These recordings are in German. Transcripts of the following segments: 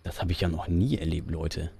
Das habe ich ja noch nie erlebt, Leute.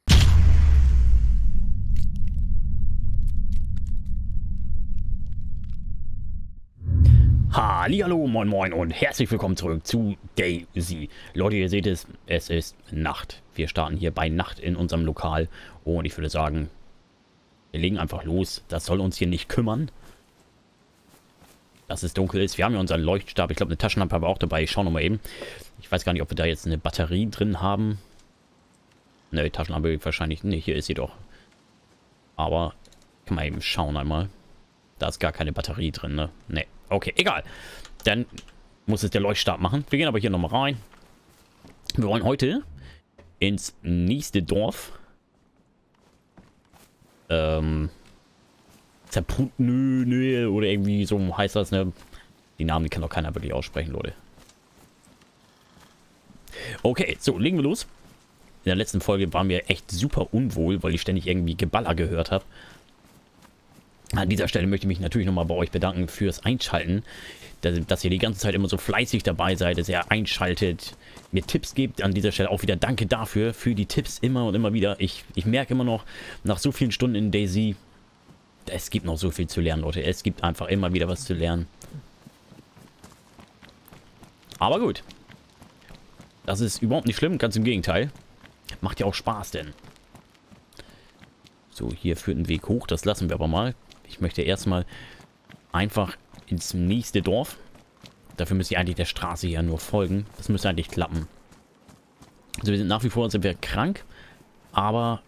Hallihallo, moin moin und herzlich willkommen zurück zu DayZ. Leute, ihr seht es, es ist Nacht. Wir starten hier bei Nacht in unserem Lokal und ich würde sagen, wir legen einfach los. Das soll uns hier nicht kümmern, dass es dunkel ist. Wir haben ja unseren Leuchtstab. Ich glaube, eine Taschenlampe haben wir auch dabei. Ich schaue nochmal eben. Ich weiß gar nicht, ob wir da jetzt eine Batterie drin haben. Ne, Taschenlampe wahrscheinlich. Ne, hier ist sie doch. Aber kann man eben schauen einmal. Da ist gar keine Batterie drin, ne? Ne. Okay, egal. Dann muss es der Leuchtstab machen. Wir gehen aber hier nochmal rein. Wir wollen heute ins nächste Dorf. Nö, oder irgendwie so heißt das, ne? Die Namen, die kann doch keiner wirklich aussprechen, Leute. Okay, so, legen wir los. In der letzten Folge waren wir echt super unwohl, weil ich ständig irgendwie Geballer gehört habe. An dieser Stelle möchte ich mich natürlich nochmal bei euch bedanken fürs Einschalten. Dass ihr die ganze Zeit immer so fleißig dabei seid, dass ihr einschaltet, mir Tipps gebt. An dieser Stelle auch wieder danke dafür, für die Tipps immer und immer wieder. Ich merke immer noch, nach so vielen Stunden in DayZ, es gibt noch so viel zu lernen, Leute. Es gibt einfach immer wieder was zu lernen. Aber gut. Das ist überhaupt nicht schlimm, ganz im Gegenteil. Macht ja auch Spaß, denn. So, hier führt ein Weg hoch, das lassen wir aber mal. Ich möchte erstmal einfach ins nächste Dorf. Dafür müsste ich eigentlich der Straße hier nur folgen. Das müsste eigentlich klappen. Also wir sind nach wie vor krank, aber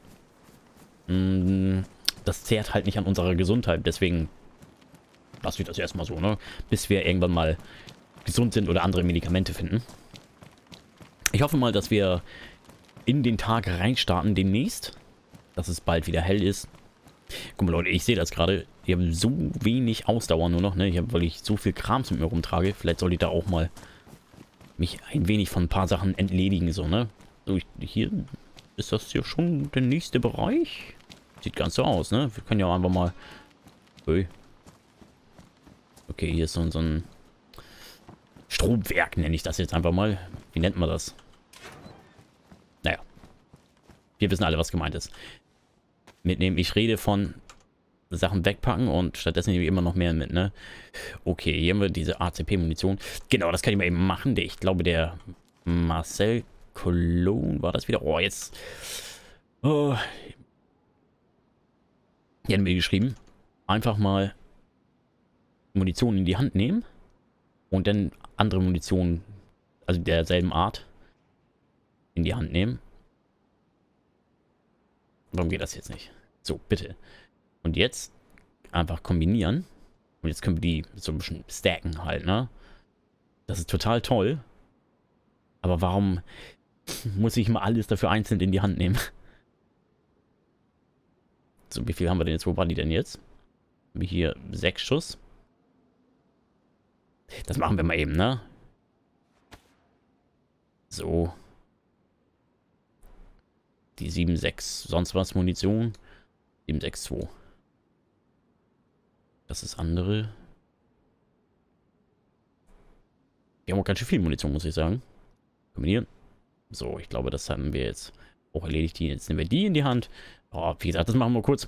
das zehrt halt nicht an unserer Gesundheit. Deswegen lasse ich das erstmal so, ne? Bis wir irgendwann mal gesund sind oder andere Medikamente finden. Ich hoffe mal, dass wir in den Tag reinstarten demnächst. Dass es bald wieder hell ist. Guck mal, Leute, ich sehe das gerade. Ich habe so wenig Ausdauer nur noch, ne? Weil ich so viel Krams mit mir rumtrage. Vielleicht sollte ich da auch mal mich ein wenig von ein paar Sachen entledigen, so, ne? So, hier ist das hier schon der nächste Bereich. Sieht ganz so aus, ne? Wir können ja auch einfach mal... Okay, hier ist so ein Stromwerk, nenne ich das jetzt einfach mal. Wie nennt man das? Naja. Wir wissen alle, was gemeint ist. Mitnehmen. Ich rede von Sachen wegpacken und stattdessen nehme ich immer noch mehr mit, ne? Okay, hier haben wir diese ACP-Munition. Genau, das kann ich mal eben machen. Ich glaube, der Marcel Cologne war das wieder. Oh, jetzt. Oh. Hier haben wir geschrieben. Einfach mal Munition in die Hand nehmen und dann andere Munition, also derselben Art, in die Hand nehmen. Warum geht das jetzt nicht? So, bitte. Und jetzt einfach kombinieren. Und jetzt können wir die so ein bisschen stacken halt, ne? Das ist total toll. Aber warum muss ich mal alles dafür einzeln in die Hand nehmen? So, wie viel haben wir denn jetzt? Wo waren die denn jetzt? Haben wir hier 6 Schuss. Das machen wir mal eben, ne? So. Die 7,6 sonst was Munition. 7,62. Das ist andere. Wir haben auch ganz schön viel Munition, muss ich sagen. Kombinieren. So, ich glaube, das haben wir jetzt auch erledigt. Jetzt nehmen wir die in die Hand. Oh, wie gesagt, das machen wir kurz.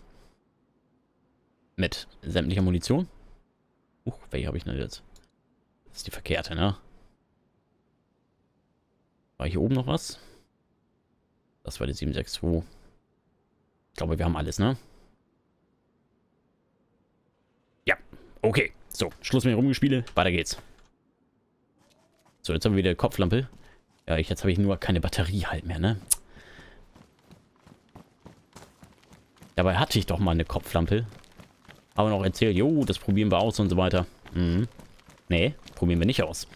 Mit sämtlicher Munition. Welche habe ich denn jetzt? Das ist die verkehrte, ne? War hier oben noch was? Das war die 7,62. Ich glaube, wir haben alles, ne? Ja, okay. So, Schluss mit dem Rumgespiele. Weiter geht's. So, jetzt haben wir wieder Kopflampe. Ja, jetzt habe ich nur keine Batterie halt mehr, ne? Dabei hatte ich doch mal eine Kopflampe. Aber noch erzählt, jo, das probieren wir aus und so weiter. Nee, probieren wir nicht aus.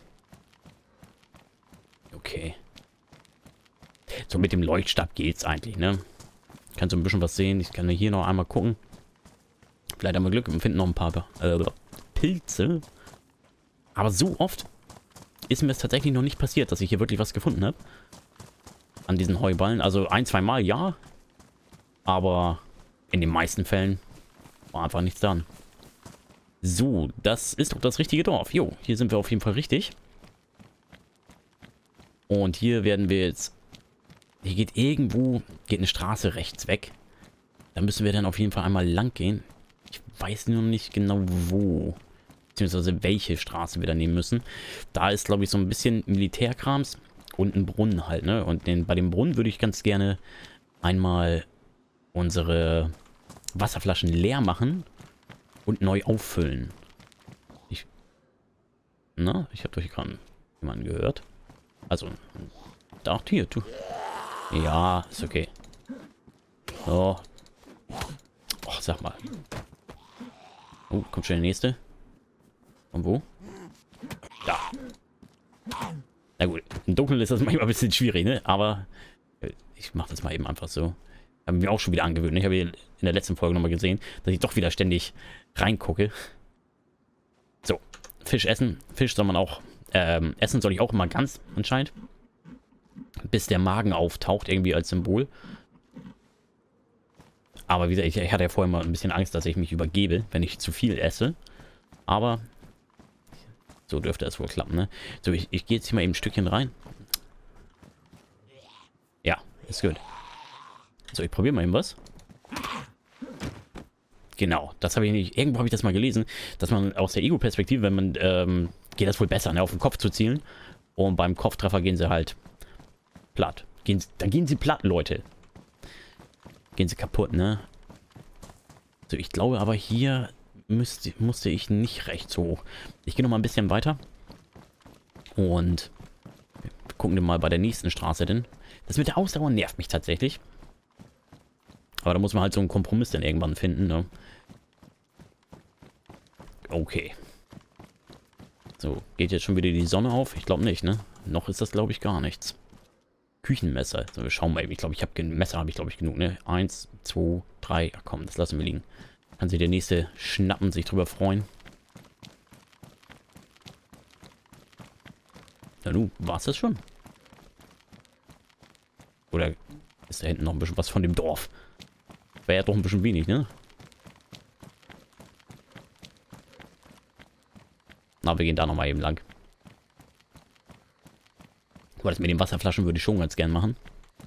Okay. So, mit dem Leuchtstab geht's eigentlich, ne? Kannst du ein bisschen was sehen. Ich kann hier noch einmal gucken. Vielleicht haben wir Glück und finden noch ein paar Pilze. Aber so oft ist mir es tatsächlich noch nicht passiert, dass ich hier wirklich was gefunden habe. An diesen Heuballen. Also 1-2 Mal ja. Aber in den meisten Fällen war einfach nichts dran. So, das ist doch das richtige Dorf. Jo, hier sind wir auf jeden Fall richtig. Und hier werden wir jetzt Hier geht irgendwo, geht eine Straße rechts weg. Da müssen wir dann auf jeden Fall einmal lang gehen. Ich weiß nur nicht genau wo. Beziehungsweise welche Straße wir da nehmen müssen. Da ist, glaube ich, so ein bisschen Militärkrams und ein Brunnen halt, ne? Und bei dem Brunnen würde ich ganz gerne einmal unsere Wasserflaschen leer machen und neu auffüllen. Ich habe doch gerade jemanden gehört. Also, da, hier, du. Ja, ist okay. So. Oh, sag mal. Oh, kommt schon der nächste. Und wo? Da. Na gut, im Dunkeln ist das manchmal ein bisschen schwierig, ne? Aber ich mache das mal eben einfach so. Haben wir auch schon wieder angewöhnt. Ich habe in der letzten Folge nochmal gesehen, dass ich doch wieder ständig reingucke. So, Fisch essen. Fisch soll man auch essen, soll ich auch immer ganz anscheinend. Bis der Magen auftaucht, irgendwie als Symbol. Aber wie gesagt, ich hatte ja vorher mal ein bisschen Angst, dass ich mich übergebe, wenn ich zu viel esse. Aber so dürfte es wohl klappen, ne? So, ich gehe jetzt hier mal eben ein Stückchen rein. Ja, ist gut. So, ich probiere mal eben was. Genau, das habe ich nicht. Irgendwo habe ich das mal gelesen, dass man aus der Ego-Perspektive, wenn man, geht das wohl besser, ne, auf den Kopf zu zielen. Und beim Kopftreffer gehen sie halt platt. Dann gehen sie platt, Leute. Gehen sie kaputt, ne? So, ich glaube aber hier musste ich nicht rechts hoch. Ich gehe noch mal ein bisschen weiter. Und wir gucken mal bei der nächsten Straße denn. Das mit der Ausdauer nervt mich tatsächlich. Aber da muss man halt so einen Kompromiss dann irgendwann finden, ne? Okay. So, geht jetzt schon wieder die Sonne auf? Ich glaube nicht, ne? Noch ist das, glaube ich, gar nichts. Küchenmesser. So, wir schauen mal eben. Ich glaube, Messer habe ich, glaube ich, genug, ne? 1, 2, 3. Ach komm, das lassen wir liegen. Kann sich der nächste schnappen, sich drüber freuen. Na du, war's das schon? Oder ist da hinten noch ein bisschen was von dem Dorf? Wäre ja doch ein bisschen wenig, ne? Na, wir gehen da nochmal eben lang. Aber das mit den Wasserflaschen würde ich schon ganz gern machen.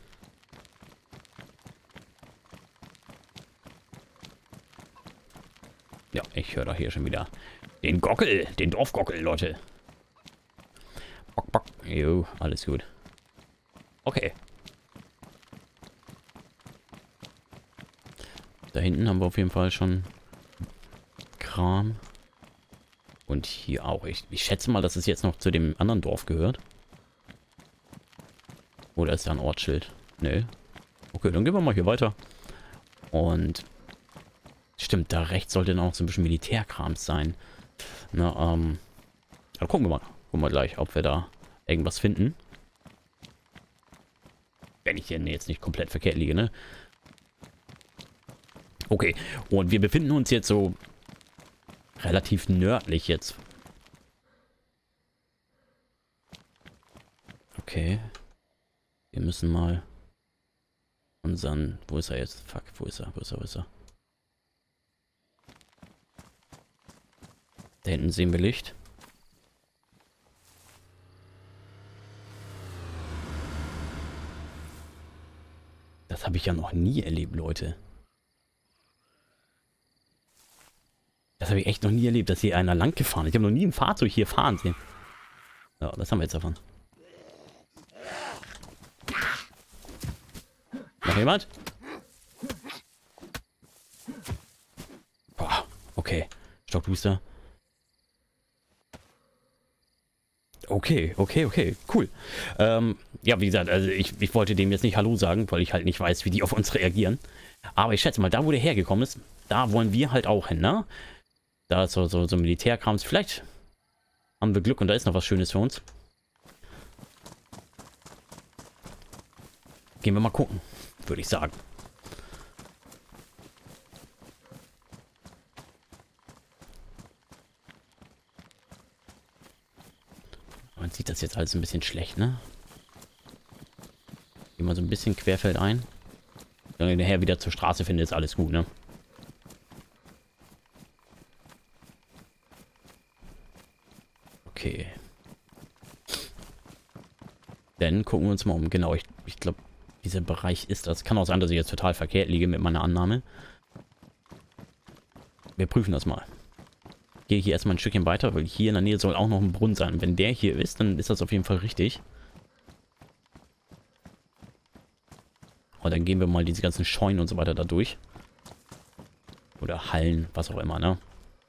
Ja, ich höre doch hier schon wieder den Gockel, den Dorfgockel, Leute. Bock, bock. Jo, alles gut. Okay. Da hinten haben wir auf jeden Fall schon Kram. Und hier auch. Ich schätze mal, dass es jetzt noch zu dem anderen Dorf gehört. Oder ist da ein Ortsschild? Nö. Okay, dann gehen wir mal hier weiter. Und stimmt, da rechts sollte dann auch so ein bisschen Militärkrams sein. Na, aber gucken wir mal. Gucken wir gleich, ob wir da irgendwas finden. Wenn ich denn jetzt nicht komplett verkehrt liege, ne? Okay, und wir befinden uns jetzt so relativ nördlich jetzt. Okay. Wir müssen mal unseren... Wo ist er jetzt? Fuck, wo ist er? Wo ist er? Wo ist er? Da hinten sehen wir Licht. Das habe ich ja noch nie erlebt, Leute. Das habe ich echt noch nie erlebt, dass hier einer lang gefahren ist. Ich habe noch nie ein Fahrzeug hier fahren sehen. Ja, das haben wir jetzt davon. Noch jemand? Boah, okay. Stockbooster. Okay, okay, okay. Cool. Ja, wie gesagt, also ich wollte dem jetzt nicht Hallo sagen, weil ich halt nicht weiß, wie die auf uns reagieren. Aber ich schätze mal, da wo der hergekommen ist, da wollen wir halt auch hin, ne? Da ist so Militärkrams. Vielleicht haben wir Glück und da ist noch was Schönes für uns. Gehen wir mal gucken, würde ich sagen. Man sieht das jetzt alles ein bisschen schlecht, ne? Gehen wir so ein bisschen querfeld ein. Wenn wir nachher wieder zur Straße finden, ist alles gut, ne? Okay. Dann gucken wir uns mal um. Genau, ich glaube, dieser Bereich ist. Das kann auch sein, dass ich jetzt total verkehrt liege mit meiner Annahme. Wir prüfen das mal. Gehe hier erstmal ein Stückchen weiter, weil hier in der Nähe soll auch noch ein Brunnen sein. Wenn der hier ist, dann ist das auf jeden Fall richtig. Und dann gehen wir mal diese ganzen Scheunen und so weiter da durch. Oder Hallen, was auch immer, ne?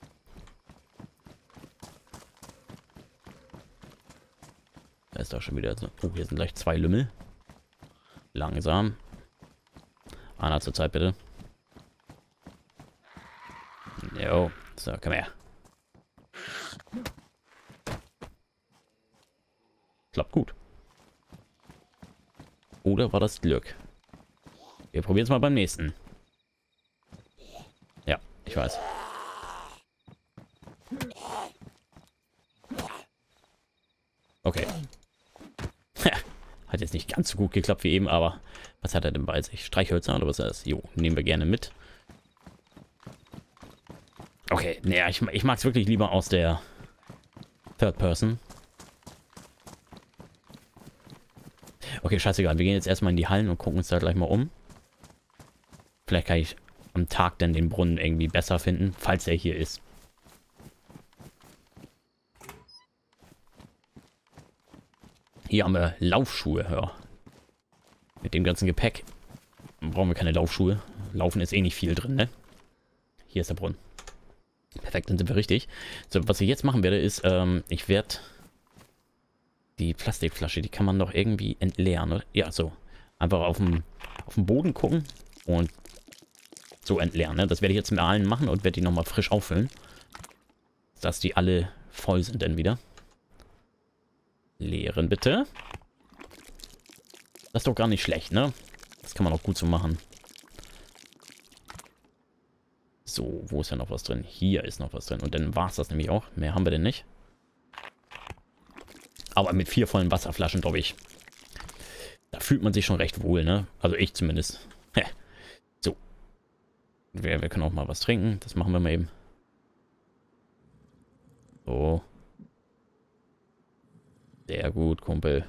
Da ist doch schon wieder so. Oh, hier sind gleich 2 Lümmel. Langsam. Anna zur Zeit, bitte. Jo. So, komm her. Klappt gut. Oder war das Glück? Wir probieren es mal beim nächsten. Ja, ich weiß. Okay. Hat jetzt nicht ganz so gut geklappt wie eben, aber was hat er denn bei sich? Streichhölzer oder was ist das? Jo, nehmen wir gerne mit. Okay, naja, ich mag es wirklich lieber aus der Third Person. Okay, scheißegal. Wir gehen jetzt erstmal in die Hallen und gucken uns da gleich mal um. Vielleicht kann ich am Tag dann den Brunnen irgendwie besser finden, falls er hier ist. Hier haben wir Laufschuhe, ja. Mit dem ganzen Gepäck brauchen wir keine Laufschuhe. Laufen ist eh nicht viel drin, ne? Hier ist der Brunnen. Perfekt, dann sind wir richtig. So, was ich jetzt machen werde, ist, ich werde die Plastikflasche, die kann man doch irgendwie entleeren, oder? Ja, so. Einfach auf dem Boden gucken und so entleeren, ne? Das werde ich jetzt mit allen machen und werde die nochmal frisch auffüllen. Dass die alle voll sind dann wieder. Leeren bitte. Das ist doch gar nicht schlecht, ne? Das kann man auch gut so machen. So, wo ist denn noch was drin? Hier ist noch was drin. Und dann war es das nämlich auch. Mehr haben wir denn nicht. Aber mit 4 vollen Wasserflaschen, glaube ich. Da fühlt man sich schon recht wohl, ne? Also ich zumindest. So. Wir können auch mal was trinken. Das machen wir mal eben. So. Sehr gut, Kumpel.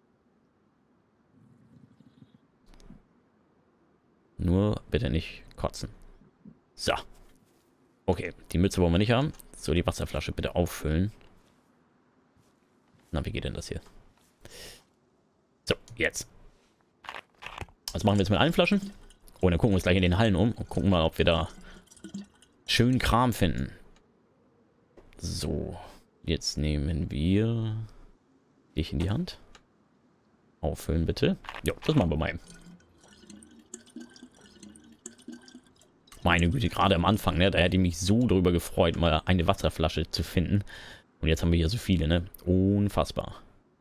Nur bitte nicht kotzen. So. Okay, die Mütze wollen wir nicht haben. So, die Wasserflasche bitte auffüllen. Na, wie geht denn das hier? So, jetzt. Was machen wir jetzt mit allen Flaschen? Oh, dann gucken wir uns gleich in den Hallen um und gucken mal, ob wir da schön Kram finden. So, jetzt nehmen wir dich in die Hand. Auffüllen bitte. Ja, das machen wir mal eben. Meine Güte, gerade am Anfang, ne? Da hätte ich mich so drüber gefreut, mal eine Wasserflasche zu finden. Und jetzt haben wir hier so viele, ne? Unfassbar.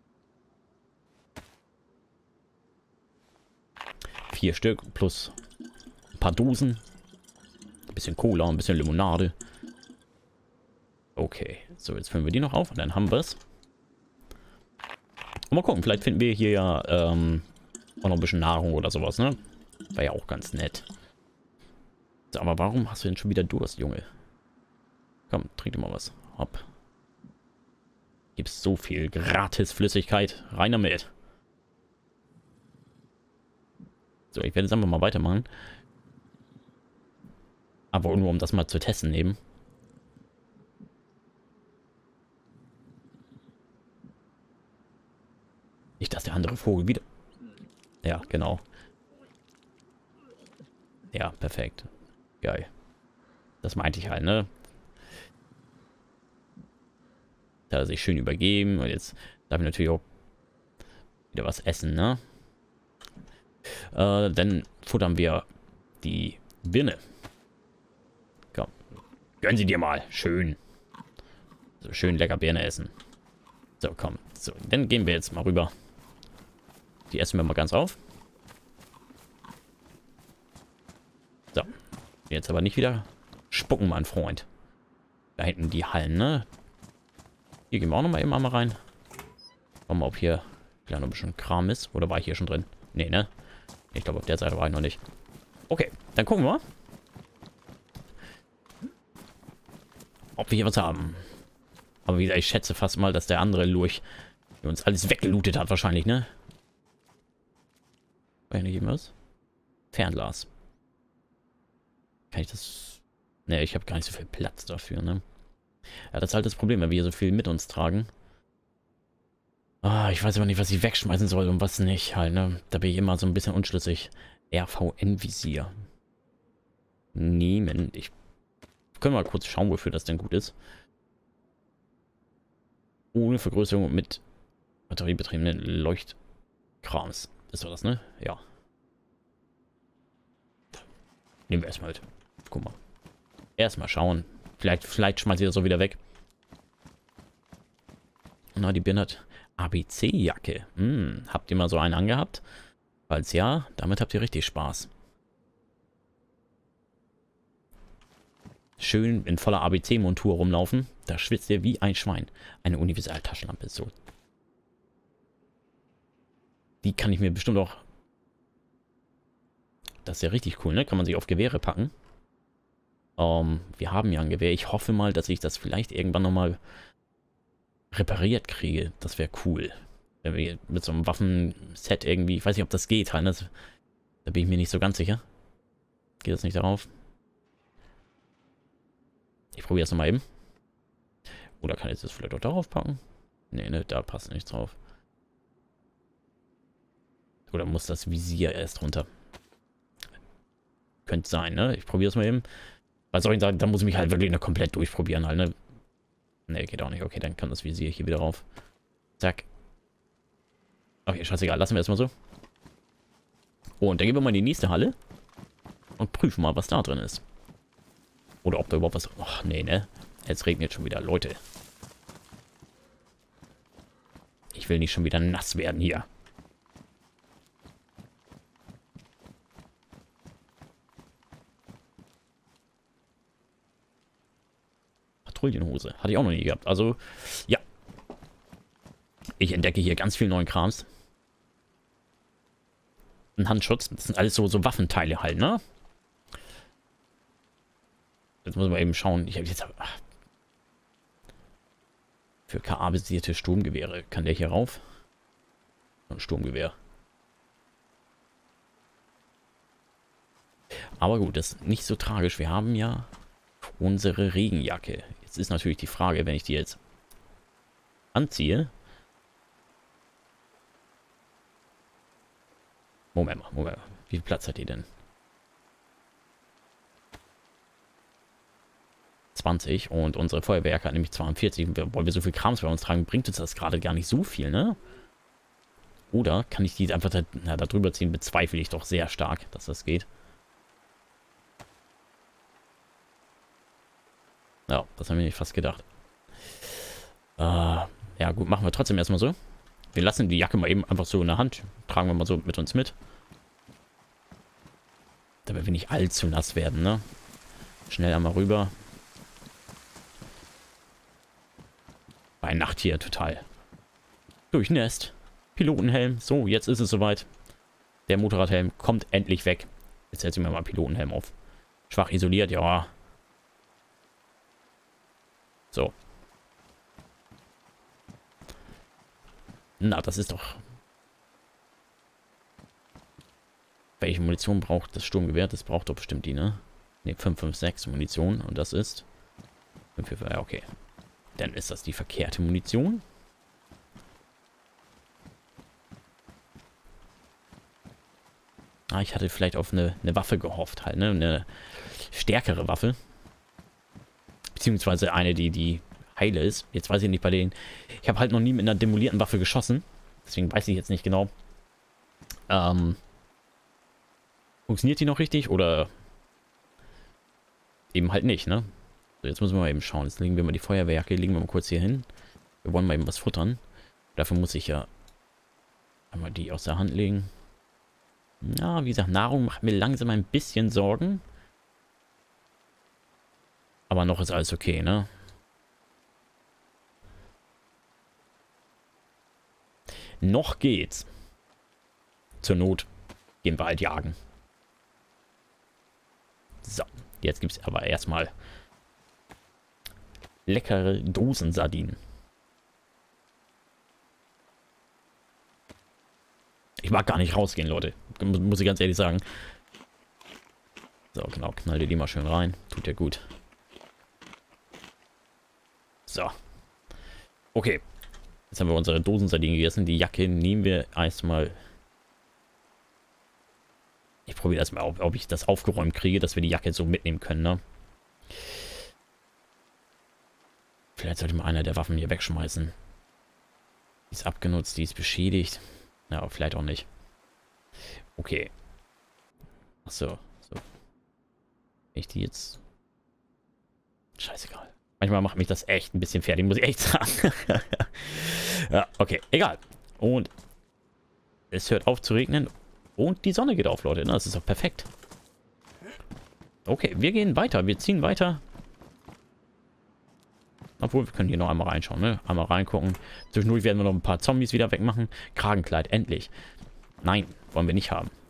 4 Stück plus ein paar Dosen. Ein bisschen Cola, ein bisschen Limonade. Okay, so jetzt füllen wir die noch auf und dann haben wir es. Und mal gucken, vielleicht finden wir hier ja auch noch ein bisschen Nahrung oder sowas, ne? Wäre ja auch ganz nett. So, aber warum hast du denn schon wieder Durst, Junge? Komm, trink dir mal was. Hopp. Gibt's so viel gratis Flüssigkeit. Rein damit. So, ich werde jetzt einfach mal weitermachen. Aber nur um das mal zu testen eben. Nicht, dass der andere Vogel wieder... Ja, genau. Ja, perfekt. Geil. Das meinte ich halt, ne? Da hat er sich schön übergeben. Und jetzt darf ich natürlich auch wieder was essen, ne? Dann futtern wir die Birne. Komm. Gönnen Sie dir mal. Schön. So, schön lecker Birne essen. So, komm. So, dann gehen wir jetzt mal rüber. Die essen wir mal ganz auf. So. Jetzt aber nicht wieder spucken, mein Freund. Da hinten die Hallen, ne? Hier gehen wir auch noch mal eben einmal rein. Schauen wir mal, ob hier noch ein bisschen Kram ist. Oder war ich hier schon drin? Nee, ne? Ich glaube, auf der Seite war ich noch nicht. Okay, dann gucken wir mal. Ob wir hier was haben. Aber wie gesagt, ich schätze fast mal, dass der andere Lurch uns alles weggelootet hat wahrscheinlich, ne? Kann ich nicht irgendwas? Fernglas. Kann ich das... Ne, ich habe gar nicht so viel Platz dafür, ne? Ja, das ist halt das Problem, wenn wir hier so viel mit uns tragen. Ah, ich weiß aber nicht, was ich wegschmeißen soll und was nicht halt, ne? Da bin ich immer so ein bisschen unschlüssig. RVN-Visier. Nehmen. Können wir mal kurz schauen, wofür das denn gut ist. Ohne Vergrößerung mit batteriebetriebenen Leuchtkrams. Das war das, ne? Ja. Nehmen wir erstmal mit. Guck mal. Erstmal schauen. Vielleicht schmeißt ihr das so wieder weg. Na, die Birne hat ABC-Jacke. Habt ihr mal so einen angehabt? Falls ja, damit habt ihr richtig Spaß. Schön in voller ABC-Montur rumlaufen. Da schwitzt ihr wie ein Schwein. Eine Universal-Taschenlampe ist so. Die kann ich mir bestimmt auch... Das ist ja richtig cool, ne? Kann man sich auf Gewehre packen. Wir haben ja ein Gewehr. Ich hoffe mal, dass ich das vielleicht irgendwann nochmal repariert kriege. Das wäre cool. Wenn wir mit so einem Waffenset irgendwie... Ich weiß nicht, ob das geht. Halt, ne? Da bin ich mir nicht so ganz sicher. Geht das nicht darauf? Ich probiere es nochmal eben. Oder kann ich das vielleicht auch darauf packen? Nee, ne, da passt nichts drauf. Oder muss das Visier erst runter? Könnte sein, ne? Ich probiere es mal eben. Was soll ich sagen? Da muss ich mich halt wirklich noch komplett durchprobieren halt, ne? Ne, geht auch nicht. Okay, dann kann das Visier hier wieder rauf. Zack. Okay, scheißegal. Lassen wir erstmal so. Oh, und dann gehen wir mal in die nächste Halle. Und prüfen mal, was da drin ist. Oder ob da überhaupt was... Ach, nee, ne? Jetzt regnet schon wieder. Leute. Ich will nicht schon wieder nass werden hier. Patrouillenhose. Hatte ich auch noch nie gehabt. Also, ja. Ich entdecke hier ganz viel neuen Krams. Ein Handschutz. Das sind alles so Waffenteile halt, ne? Jetzt muss man eben schauen. Ich habe jetzt... Für KA-basierte Sturmgewehre. Kann der hier rauf? Ein Sturmgewehr. Aber gut, das ist nicht so tragisch. Wir haben ja unsere Regenjacke. Jetzt ist natürlich die Frage, wenn ich die jetzt anziehe. Moment mal. Wie viel Platz hat die denn? 20 und unsere Feuerwehrjacke hat nämlich 42. Wollen wir so viel Krams bei uns tragen, bringt uns das gerade gar nicht so viel, ne? Oder kann ich die einfach da drüber ziehen? Bezweifle ich doch sehr stark, dass das geht. Ja, das habe ich nicht fast gedacht. Ja gut, machen wir trotzdem erstmal so. Wir lassen die Jacke mal eben einfach so in der Hand. Tragen wir mal so mit uns mit. Damit wir nicht allzu nass werden, ne? Schnell einmal rüber. Bei Nacht hier total durchnässt. Pilotenhelm. So, jetzt ist es soweit. Der Motorradhelm kommt endlich weg. Jetzt setze ich mir mal einen Pilotenhelm auf. Schwach isoliert, ja. So. Na, das ist doch... Welche Munition braucht das Sturmgewehr? Das braucht doch bestimmt die, ne? Ne, 556 Munition. Und das ist... 555, ja, okay. Dann ist das die verkehrte Munition. Ah, ich hatte vielleicht auf eine Waffe gehofft, halt, ne? Eine stärkere Waffe. Beziehungsweise eine, die heile ist. Jetzt weiß ich nicht bei denen. Ich habe halt noch nie mit einer demolierten Waffe geschossen. Deswegen weiß ich jetzt nicht genau. Funktioniert die noch richtig oder eben halt nicht, ne? So, jetzt müssen wir mal eben schauen. Jetzt legen wir mal die Feuerwehrjacke, legen wir mal kurz hier hin. Wir wollen mal eben was futtern. Dafür muss ich ja einmal die aus der Hand legen. Ja, wie gesagt, Nahrung macht mir langsam ein bisschen Sorgen. Aber noch ist alles okay, ne? Noch geht's. Zur Not gehen wir halt jagen. So, jetzt gibt es aber erstmal leckere Dosensardinen. Ich mag gar nicht rausgehen, Leute. Muss ich ganz ehrlich sagen. So, genau. Knall dir die mal schön rein. Tut ja gut. So. Okay. Jetzt haben wir unsere Dosensardinen gegessen. Die Jacke nehmen wir erstmal. Ich probiere erstmal, ob ich das aufgeräumt kriege, dass wir die Jacke so mitnehmen können, ne? Vielleicht sollte mal einer der Waffen hier wegschmeißen. Die ist abgenutzt, die ist beschädigt. Ja, aber vielleicht auch nicht. Okay. Achso. So. Ich die jetzt... Scheißegal. Manchmal macht mich das echt ein bisschen fertig, muss ich echt sagen. Ja, okay. Egal. Und es hört auf zu regnen. Und die Sonne geht auf, Leute. Das ist doch perfekt. Okay, wir gehen weiter. Wir ziehen weiter. Obwohl, wir können hier noch einmal reinschauen, ne? Einmal reingucken. Zwischendurch werden wir noch ein paar Zombies wieder wegmachen. Kragenkleid, endlich. Nein, wollen wir nicht haben.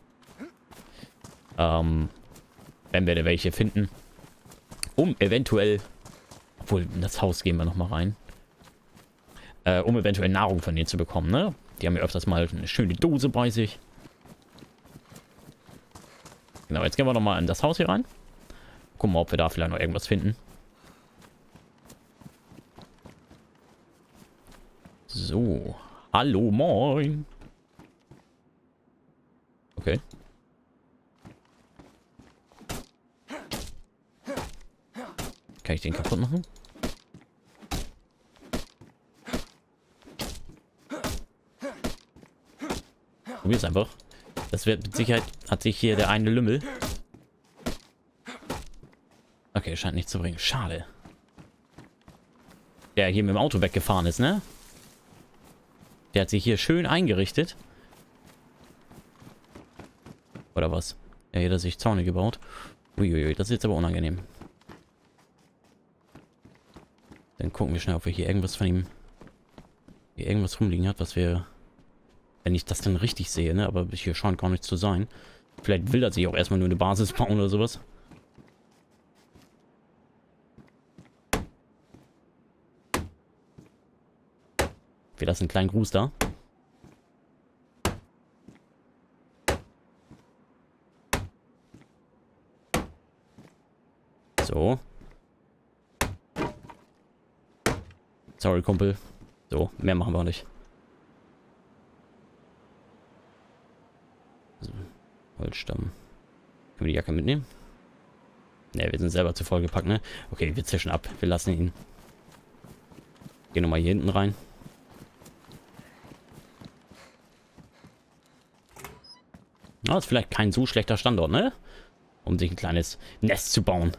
Wenn wir da welche finden. Um eventuell... Obwohl, in das Haus gehen wir noch mal rein. Um eventuell Nahrung von denen zu bekommen, ne? Die haben ja öfters mal eine schöne Dose bei sich. Genau, jetzt gehen wir noch mal in das Haus hier rein. Gucken mal, ob wir da vielleicht noch irgendwas finden. So. Hallo, moin. Okay. Kann ich den kaputt machen? Probier's einfach. Das wird mit Sicherheit... Hat sich hier der eine Lümmel. Okay, scheint nicht zu bringen. Schade. Der hier mit dem Auto weggefahren ist, ne? Der hat sich hier schön eingerichtet. Oder was? Ja, hier hat sich Zäune gebaut. Uiuiui, das ist jetzt aber unangenehm. Dann gucken wir schnell, ob wir hier irgendwas von ihm... Hier irgendwas rumliegen hat, was wir... Wenn ich das denn richtig sehe, ne? Aber hier scheint gar nichts zu sein. Vielleicht will er sich auch erstmal nur eine Basis bauen oder sowas. Wir lassen einen kleinen Gruß da. So. Sorry, Kumpel. So, mehr machen wir nicht. So, Holzstamm. Können wir die Jacke mitnehmen? Ne, wir sind selber zu voll gepackt, ne? Okay, wir zischen ab. Wir lassen ihn. Gehen nochmal hier hinten rein. Na, ist vielleicht kein so schlechter Standort, ne? Um sich ein kleines Nest zu bauen.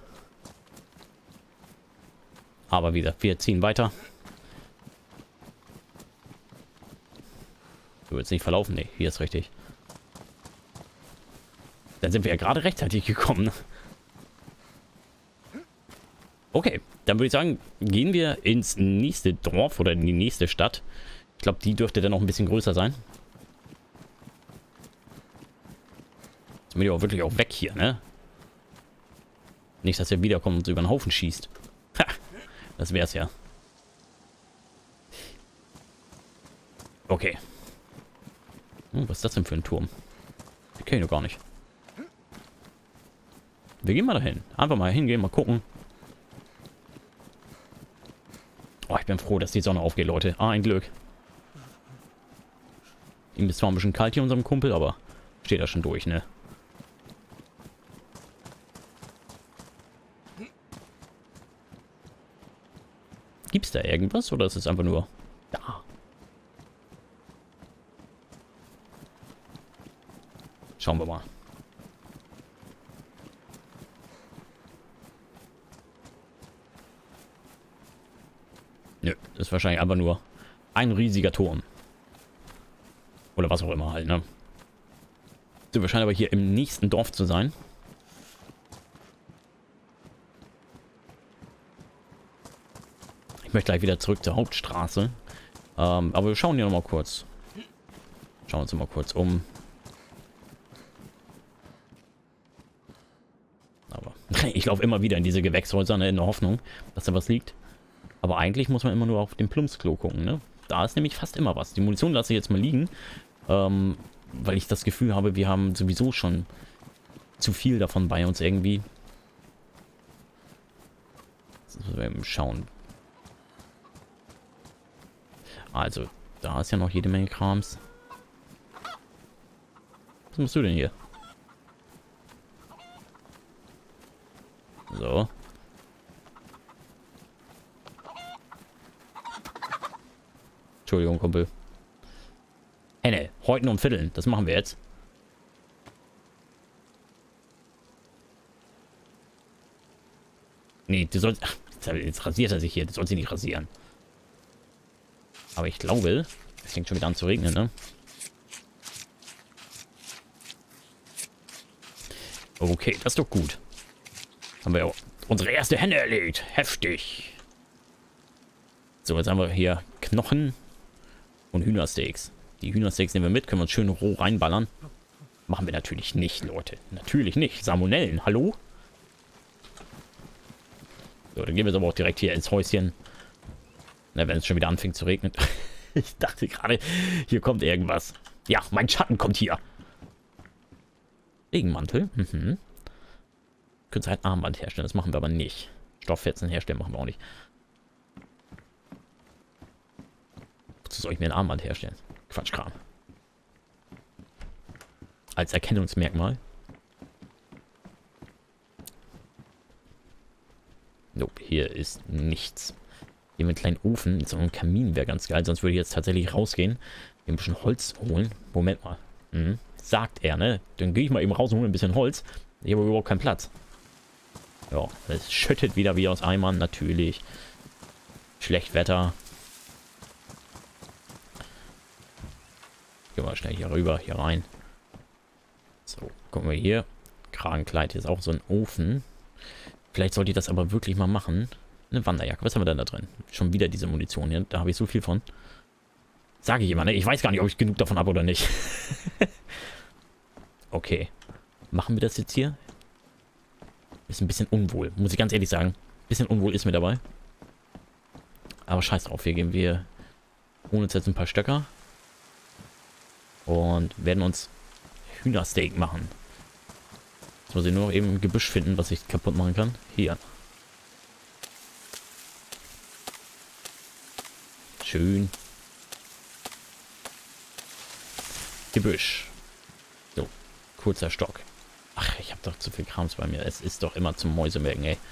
Aber wie gesagt, wir ziehen weiter. Du willst nicht verlaufen? Ne, hier ist richtig. Dann sind wir ja gerade rechtzeitig gekommen. Okay, dann würde ich sagen, gehen wir ins nächste Dorf oder in die nächste Stadt. Ich glaube, die dürfte dann noch ein bisschen größer sein. Jetzt bin ich auch wirklich auch weg hier, ne? Nicht, dass er wiederkommt und so über den Haufen schießt. Ha, das wär's ja. Okay. Oh, was ist das denn für ein Turm? Den kenne ich noch gar nicht. Wir gehen mal dahin. Einfach mal hingehen, mal gucken. Oh, ich bin froh, dass die Sonne aufgeht, Leute. Ah, ein Glück. Ihm ist zwar ein bisschen kalt hier, unserem Kumpel, aber steht da schon durch, ne? Gibt's da irgendwas oder ist es einfach nur da? Schauen wir mal. Nö, das ist wahrscheinlich einfach nur ein riesiger Turm. Oder was auch immer halt, ne? So, wir scheinen aber hier im nächsten Dorf zu sein. Ich möchte gleich wieder zurück zur Hauptstraße. Aber wir schauen hier noch mal kurz. Schauen uns noch mal kurz um. Aber ich laufe immer wieder in diese Gewächshäuser, ne, in der Hoffnung, dass da was liegt. Aber eigentlich muss man immer nur auf dem Plumpsklo gucken, ne? Da ist nämlich fast immer was. Die Munition lasse ich jetzt mal liegen. weil ich das Gefühl habe, wir haben sowieso schon zu viel davon bei uns irgendwie. Jetzt müssen wir eben schauen. Also, da ist ja noch jede Menge Krams. Was machst du denn hier? So. Entschuldigung, Kumpel. Henne, häuten und vierteln. Das machen wir jetzt. Nee, du sollst... Ach, jetzt rasiert er sich hier. Du sollst ihn nicht rasieren. Aber ich glaube... Es fängt schon wieder an zu regnen, ne? Okay, das ist doch gut. Haben wir unsere erste Henne erlegt. Heftig. So, jetzt haben wir hier Knochen und Hühnersteaks. Die Hühnersteaks nehmen wir mit, können wir uns schön roh reinballern. Machen wir natürlich nicht, Leute. Natürlich nicht. Salmonellen, hallo? So, dann gehen wir jetzt aber auch direkt hier ins Häuschen. Na, wenn es schon wieder anfängt zu regnen. Ich dachte gerade, hier kommt irgendwas. Ja, mein Schatten kommt hier. Regenmantel. Mhm. Können Sie ein Armband herstellen, das machen wir aber nicht. Stofffetzen herstellen machen wir auch nicht. Wozu soll ich mir ein Armband herstellen? Quatschkram. Als Erkennungsmerkmal. Nope, hier ist nichts. Hier mit einem kleinen Ofen, mit so einem Kamin wäre ganz geil, sonst würde ich jetzt tatsächlich rausgehen. Hier ein bisschen Holz holen. Moment mal. Mhm. Sagt er, ne? Dann gehe ich mal eben raus und hole ein bisschen Holz. Ich habe überhaupt keinen Platz. Ja, es schüttet wieder wie aus Eimern, natürlich. Schlecht Wetter. Gehen wir schnell hier rüber, hier rein. So, gucken wir hier. Kragenkleid, hier ist auch so ein Ofen. Vielleicht sollte ich das aber wirklich mal machen. Eine Wanderjacke, was haben wir denn da drin? Schon wieder diese Munition hier, da habe ich so viel von. Sage ich immer, ne? Ich weiß gar nicht, ob ich genug davon habe oder nicht. Okay. Machen wir das jetzt hier? Ist ein bisschen unwohl, muss ich ganz ehrlich sagen. Ein bisschen unwohl ist mir dabei. Aber scheiß drauf, hier gehen wir... Holen uns jetzt ein paar Stöcker. Und werden uns Hühnersteak machen. Jetzt muss ich nur noch eben ein Gebüsch finden, was ich kaputt machen kann. Hier. Schön. Gebüsch. So, kurzer Stock. Ach, ich habe doch zu viel Krams bei mir. Es ist doch immer zum Mäusemelken, ey.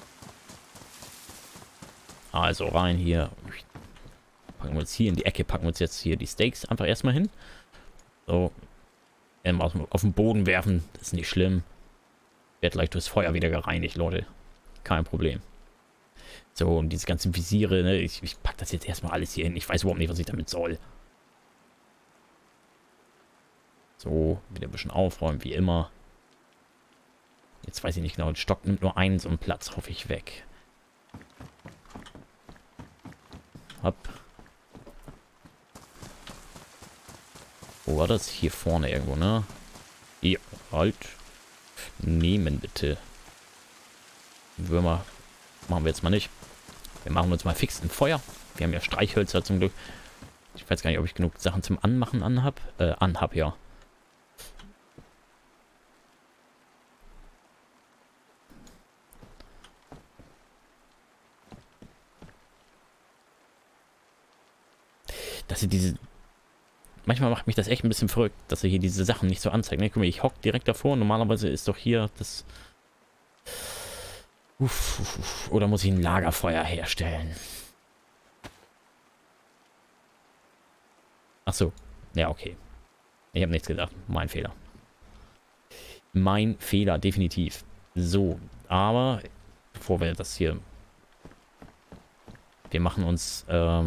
Also rein hier. Packen wir uns hier in die Ecke, packen wir uns jetzt hier die Steaks einfach erstmal hin. So. Auf den Boden werfen, das ist nicht schlimm. Wird gleich durchs Feuer wieder gereinigt, Leute. Kein Problem. So, und diese ganzen Visiere, ne? Ich packe das jetzt erstmal alles hier hin. Ich weiß überhaupt nicht, was ich damit soll. So, wieder ein bisschen aufräumen, wie immer. Jetzt weiß ich nicht genau, der Stock nimmt nur einen so einen Platz, hoffe ich, weg. Hopp. Wo war das? Hier vorne irgendwo, ne? Hier, halt. Nehmen, bitte. Würmer machen wir jetzt mal nicht. Wir machen uns mal fix ein Feuer. Wir haben ja Streichhölzer zum Glück. Ich weiß gar nicht, ob ich genug Sachen zum Anmachen anhab. Ja. Dass sie diese... Manchmal macht mich das echt ein bisschen verrückt, dass er hier diese Sachen nicht so anzeigt. Ne? Guck mal, ich hock direkt davor. Normalerweise ist doch hier das... Oder muss ich ein Lagerfeuer herstellen? Ach so. Ja, okay. Ich habe nichts gedacht. Mein Fehler. Mein Fehler, definitiv. So, aber bevor wir das hier... Wir machen uns...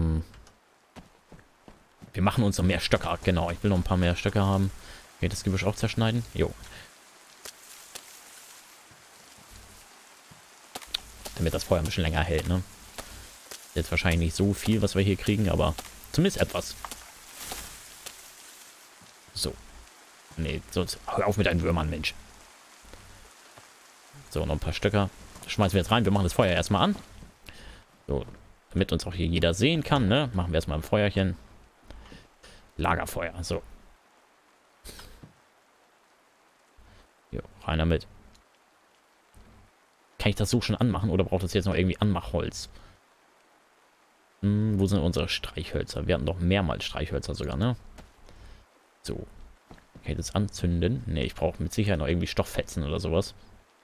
Wir machen uns noch mehr Stöcker. Genau, ich will noch ein paar mehr Stöcker haben. Okay, das Gebüsch auch zerschneiden. Jo. Damit das Feuer ein bisschen länger hält, ne? Jetzt wahrscheinlich nicht so viel, was wir hier kriegen, aber zumindest etwas. So. Nee, sonst hör auf mit deinen Würmern, Mensch. So, noch ein paar Stöcker. Schmeißen wir jetzt rein. Wir machen das Feuer erstmal an. So, damit uns auch hier jeder sehen kann, ne? Machen wir erstmal ein Feuerchen. Lagerfeuer, so. Jo, rein damit. Kann ich das so schon anmachen oder braucht das jetzt noch irgendwie Anmachholz? Wo sind unsere Streichhölzer? Wir hatten doch mehrmals Streichhölzer sogar, ne? So. Kann ich das anzünden? Ne, ich brauche mit Sicherheit noch irgendwie Stofffetzen oder sowas.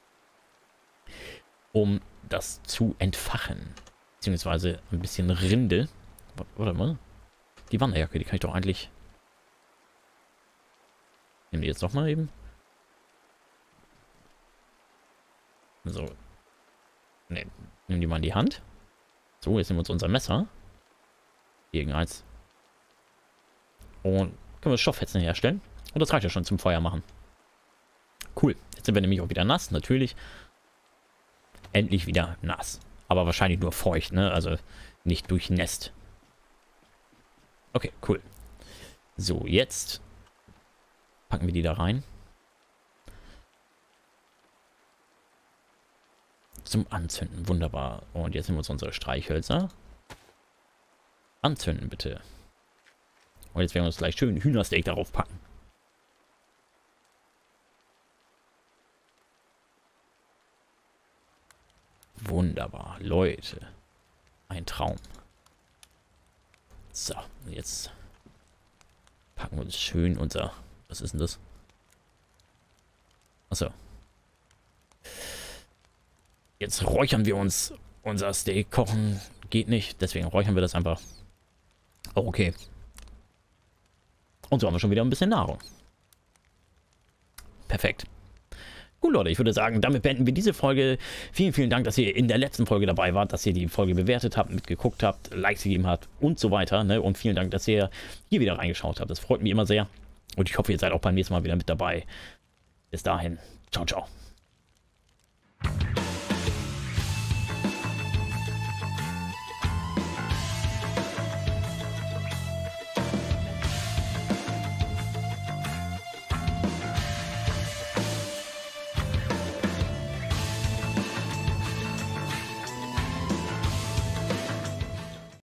Um das zu entfachen. Beziehungsweise ein bisschen Rinde. Warte mal. Die Wanderjacke, die kann ich doch eigentlich... Nehmen die jetzt doch mal eben. So. Ne, nehmen die mal in die Hand. So, jetzt nehmen wir uns unser Messer. Irgendeins. Und können wir Stofffetzen herstellen. Und das reicht ja schon zum Feuer machen. Cool. Jetzt sind wir nämlich auch wieder nass, natürlich. Endlich wieder nass. Aber wahrscheinlich nur feucht, ne? Also nicht durchnässt. Okay, cool. So, jetzt packen wir die da rein. Zum Anzünden. Wunderbar. Und jetzt nehmen wir uns unsere Streichhölzer. Anzünden, bitte. Und jetzt werden wir uns gleich schön Hühnersteak darauf packen. Wunderbar. Leute. Ein Traum. So, jetzt packen wir uns schön unser... Was ist denn das? Achso. Jetzt räuchern wir uns unser Steak. Kochen geht nicht, deswegen räuchern wir das einfach. Oh, okay. Und so haben wir schon wieder ein bisschen Nahrung. Perfekt. Gut, Leute, ich würde sagen, damit beenden wir diese Folge. Vielen, vielen Dank, dass ihr in der letzten Folge dabei wart, dass ihr die Folge bewertet habt, mitgeguckt habt, Likes gegeben habt und so weiter. Ne? Und vielen Dank, dass ihr hier wieder reingeschaut habt. Das freut mich immer sehr. Und ich hoffe, ihr seid auch beim nächsten Mal wieder mit dabei. Bis dahin. Ciao, ciao.